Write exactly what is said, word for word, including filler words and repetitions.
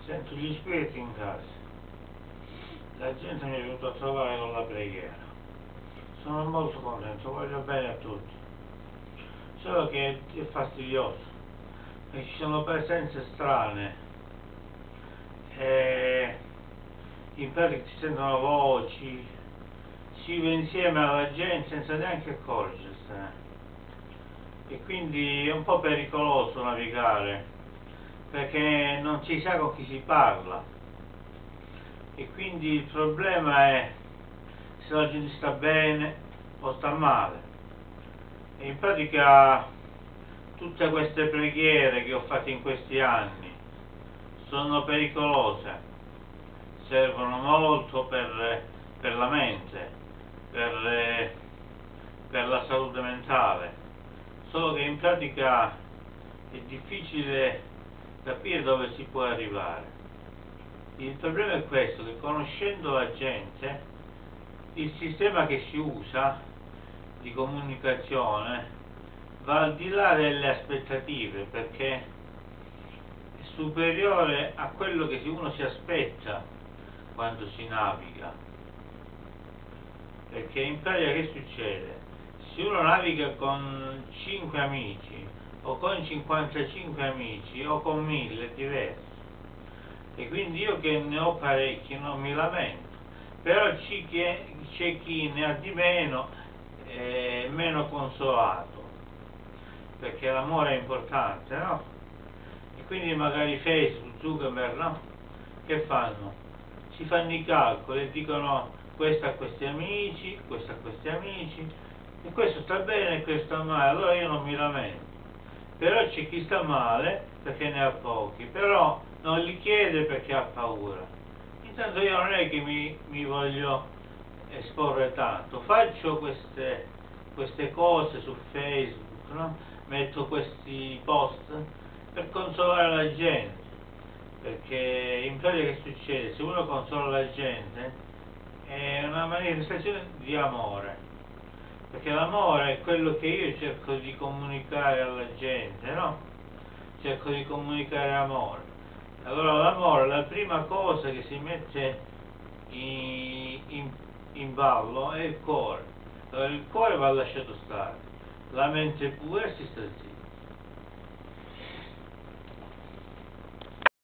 Sento gli spiriti in casa. La gente mi è venuta a trovare con la preghiera. Sono molto contento, voglio bene a tutti. Solo che è fastidioso, perché ci sono presenze strane. E in pratica si sentono voci, si vive insieme alla gente senza neanche accorgersene. E quindi è un po' pericoloso navigare, perché non si sa con chi si parla. E quindi il problema è se la gente sta bene o sta male. E in pratica tutte queste preghiere che ho fatto in questi anni sono pericolose, servono molto per, per la mente, per, per la salute mentale, solo che in pratica è difficile capire dove si può arrivare. Il problema è questo, che conoscendo la gente, il sistema che si usa di comunicazione va al di là delle aspettative, perché è superiore a quello che uno si aspetta quando si naviga. Perché in pratica che succede? Se uno naviga con cinque amici o con cinquantacinque amici o con mille, è diverso. E quindi io che ne ho parecchi non mi lamento, però c'è chi ne ha di meno e meno consolato, perché l'amore è importante, no? E quindi magari Facebook, Zuckerberg, no? Che fanno? Si fanno i calcoli e dicono questo a questi amici, questo a questi amici, e questo sta bene e questo sta male, allora io non mi lamento. Però c'è chi sta male perché ne ha pochi, però non li chiede perché ha paura. Intanto io non è che mi, mi voglio esporre tanto, faccio queste, queste cose su Facebook, no? Metto questi post per consolare la gente, perché in pratica che succede? Se uno consola la gente è una manifestazione di amore, perché l'amore è quello che io cerco di comunicare alla gente, no? Cerco di comunicare amore. Allora l'amore, la prima cosa che si mette in, in, in ballo è il cuore. Allora il cuore va lasciato stare, la mente pure si sta zitta.